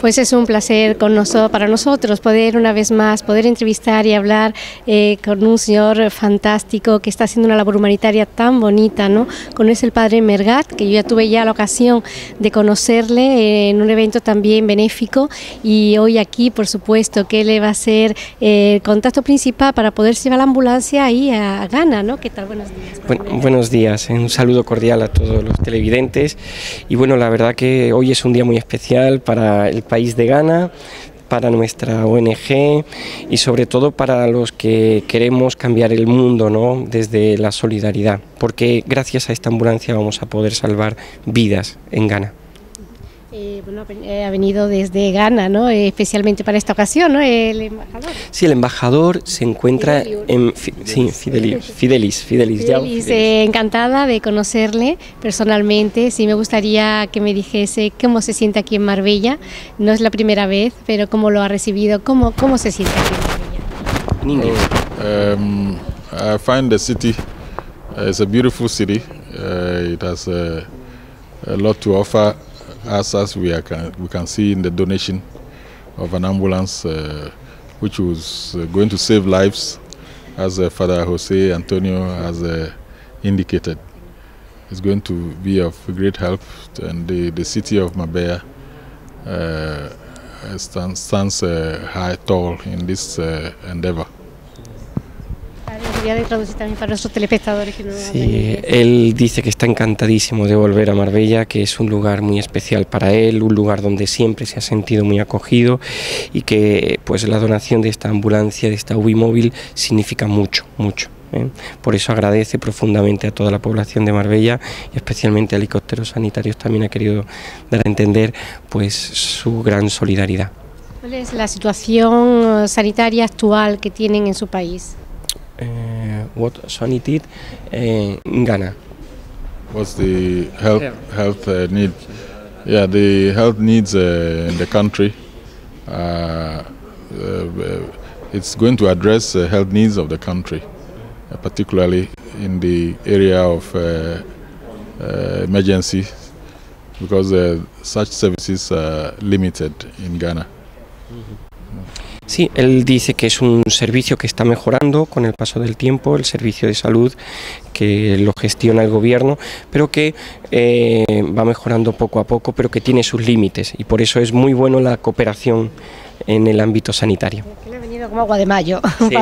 Pues es un placer para nosotros poder una vez más poder entrevistar y hablar con un señor fantástico que está haciendo una labor humanitaria tan bonita, ¿no? Con es el padre Mergat, que yo ya tuve la ocasión de conocerle en un evento también benéfico, y hoy aquí por supuesto que le va a ser el contacto principal para poder llevar la ambulancia ahí a Ghana, ¿no? ¿Qué tal? Buenos días. Buenos días, un saludo cordial a todos los televidentes, y bueno, la verdad que hoy es un día muy especial para el país de Ghana, para nuestra ONG y sobre todo para los que queremos cambiar el mundo, ¿no? Desde la solidaridad, porque gracias a esta ambulancia vamos a poder salvar vidas en Ghana. Ha venido desde Ghana, ¿no? Especialmente para esta ocasión, ¿no? El embajador. Sí, el embajador se encuentra en Fidelis. Encantada de conocerle personalmente. Sí, me gustaría que me dijese cómo se siente aquí en Marbella. No es la primera vez, pero cómo lo ha recibido, cómo se siente aquí en Marbella. I find the city is a beautiful city. It has a lot to offer. As we can see in the donation of an ambulance, which was going to save lives, as Father Jose Antonio has indicated. It's going to be of great help, and the city of Marbella stands tall in this endeavor. De traducir también para nuestros telespectadores que no sí, él dice que está encantadísimo de volver a Marbella, que es un lugar muy especial para él, un lugar donde siempre se ha sentido muy acogido, y que pues la donación de esta ambulancia, de esta UBI móvil, significa mucho. Por eso agradece profundamente a toda la población de Marbella, y especialmente a Helicópteros Sanitarios también ha querido dar a entender pues su gran solidaridad. ¿Cuál es la situación sanitaria actual que tienen en su país? What sanity in Ghana? What's the health need? Yeah, the health needs in the country. It's going to address health needs of the country, particularly in the area of emergency, because such services are limited in Ghana. Sí, él dice que es un servicio que está mejorando con el paso del tiempo, el servicio de salud que lo gestiona el gobierno, pero que va mejorando poco a poco, pero que tiene sus límites, y por eso es muy bueno la cooperación en el ámbito sanitario. Le ha venido como agua de mayo. Sí.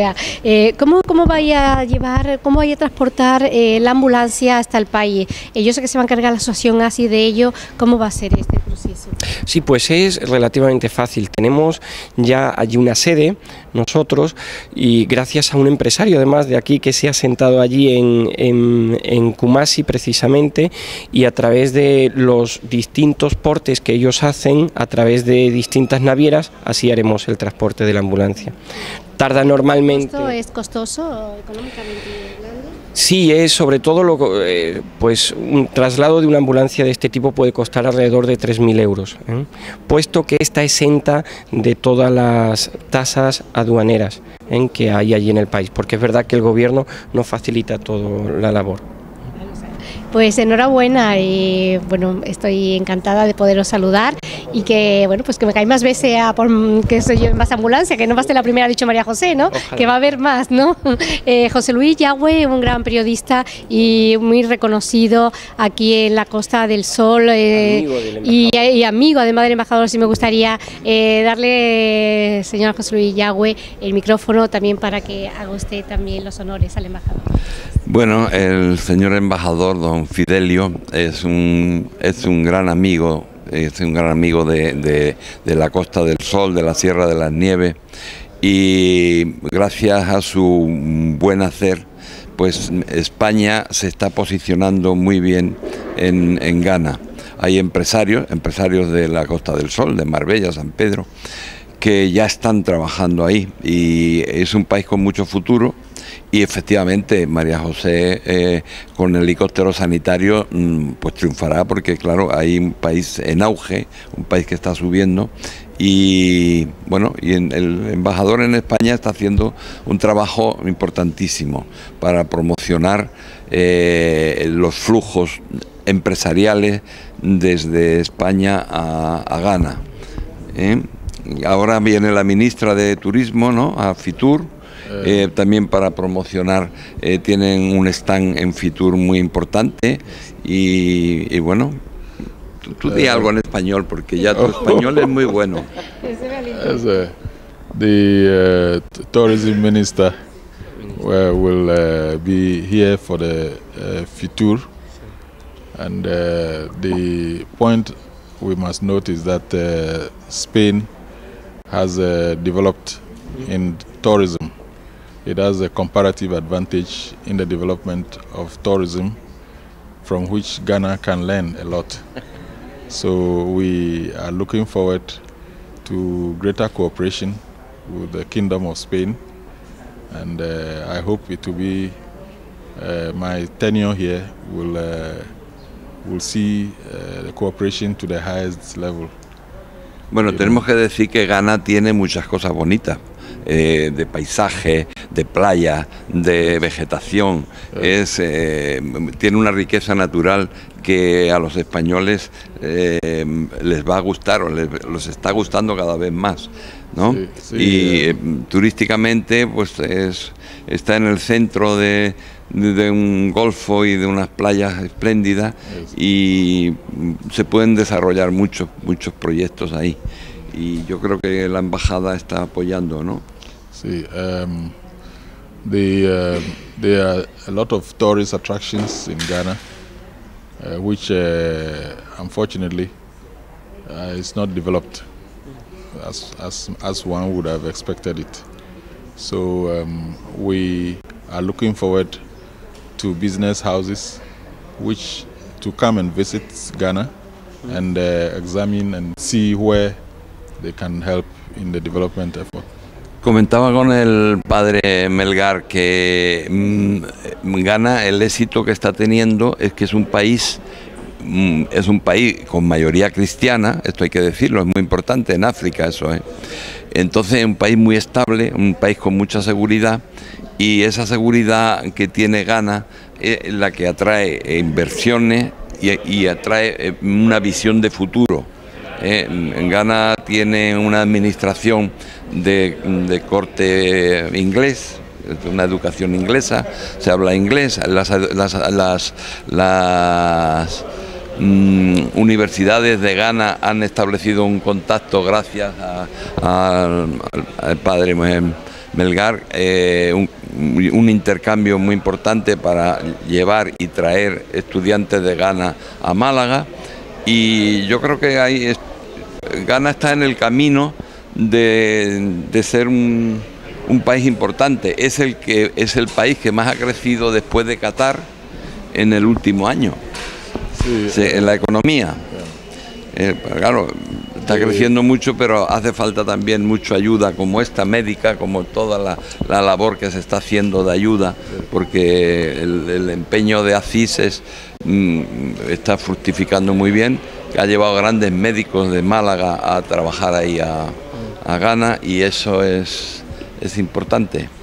¿Cómo vaya a llevar, cómo vaya a transportar la ambulancia hasta el país? Yo sé que se va a encargar la asociación así de ello. ¿Cómo va a ser este proceso? Sí, pues es relativamente fácil. Tenemos ya allí una sede, nosotros, y gracias a un empresario además de aquí que se ha sentado allí en Kumasi precisamente, y a través de los distintos portes que ellos hacen, a través de distintas navieras, así haremos el transporte de la ambulancia. Tarda normalmente... ¿Esto es costoso económicamente hablando? Sí, es sobre todo pues un traslado de una ambulancia de este tipo puede costar alrededor de 3.000 euros, puesto que está exenta de todas las tasas aduaneras que hay allí en el país, porque es verdad que el gobierno no facilita toda la labor. Pues enhorabuena, y bueno, estoy encantada de poderos saludar, y que bueno, pues que me cae más veces que soy yo en más ambulancia, que no va a ser la primera, ha dicho María José, ¿no? Ojalá. Que va a haber más, ¿no? José Luis Yagüe, un gran periodista y muy reconocido aquí en la Costa del Sol, y amigo además del embajador. Sí me gustaría darle, señor José Luis Yagüe, el micrófono también para que haga usted también los honores al embajador. Bueno, el señor embajador, don Fidelio, es un gran amigo, de la Costa del Sol, de la Sierra de las Nieves, y gracias a su buen hacer, pues España se está posicionando muy bien en Ghana. Hay empresarios de la Costa del Sol, de Marbella, San Pedro, que ya están trabajando ahí, y es un país con mucho futuro. Y efectivamente María José con el helicóptero sanitario pues triunfará, porque claro, hay un país en auge, un país que está subiendo, y bueno, y el embajador en España está haciendo un trabajo importantísimo para promocionar los flujos empresariales desde España a Ghana. Ahora viene la ministra de Turismo, ¿no?, a Fitur, también para promocionar. Tienen un stand en Fitur muy importante y bueno, tú di algo en español porque ya tu español es muy bueno. The tourism minister will be here for the Fitur, and the point we must note is that Spain has developed in tourism. It has a comparative advantage in the development of tourism from which Ghana can learn a lot. So we are looking forward to greater cooperation with the Kingdom of Spain, and I hope it will be my tenure here will see the cooperation to the highest level. Bueno, tenemos que decir que Ghana tiene muchas cosas bonitas, de paisaje, de playa, de vegetación. Tiene una riqueza natural que a los españoles les va a gustar o les está gustando cada vez más, ¿no? Y turísticamente pues está en el centro de un golfo y de unas playas espléndidas, y se pueden desarrollar muchos proyectos ahí, y yo creo que la embajada está apoyando, ¿no? Sí, there are a lot of tourist attractions in Ghana, which unfortunately is not developed as one would have expected it. So we are looking forward to business houses which to come and visit Ghana and examine and see where they can help in the development effort. Comentaba con el padre Melgar que Ghana, el éxito que está teniendo es que es un país con mayoría cristiana, esto hay que decirlo, es muy importante en África eso, Entonces es un país muy estable, un país con mucha seguridad, y esa seguridad que tiene Ghana es la que atrae inversiones y atrae una visión de futuro. En Ghana tiene una administración de corte inglés, una educación inglesa, se habla inglés, las universidades de Ghana han establecido un contacto gracias al padre Melgar, un intercambio muy importante para llevar y traer estudiantes de Ghana a Málaga, y yo creo que Ghana está en el camino de ser un país importante. Es el país que más ha crecido después de Qatar en el último año, en la economía. Claro, está creciendo mucho, pero hace falta también mucha ayuda como esta médica, como toda la labor que se está haciendo de ayuda, porque el empeño de Aziz está fructificando muy bien. Ha llevado grandes médicos de Málaga a trabajar ahí a Ghana, y eso es importante.